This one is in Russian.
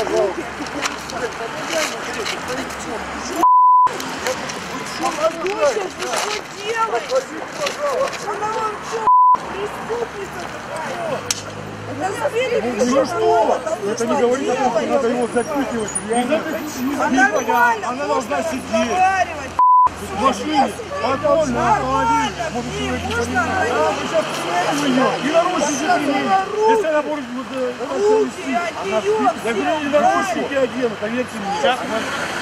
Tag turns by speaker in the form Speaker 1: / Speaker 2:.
Speaker 1: Ну что? Это не говорит о том, что надо его запихивать. Она должна сидеть. В машине, потом на автомобиле. Может, сейчас ее. И наручники применить. Если она будет...
Speaker 2: Руки от нее.
Speaker 1: Я говорю, и наручники одену, поверьте мне.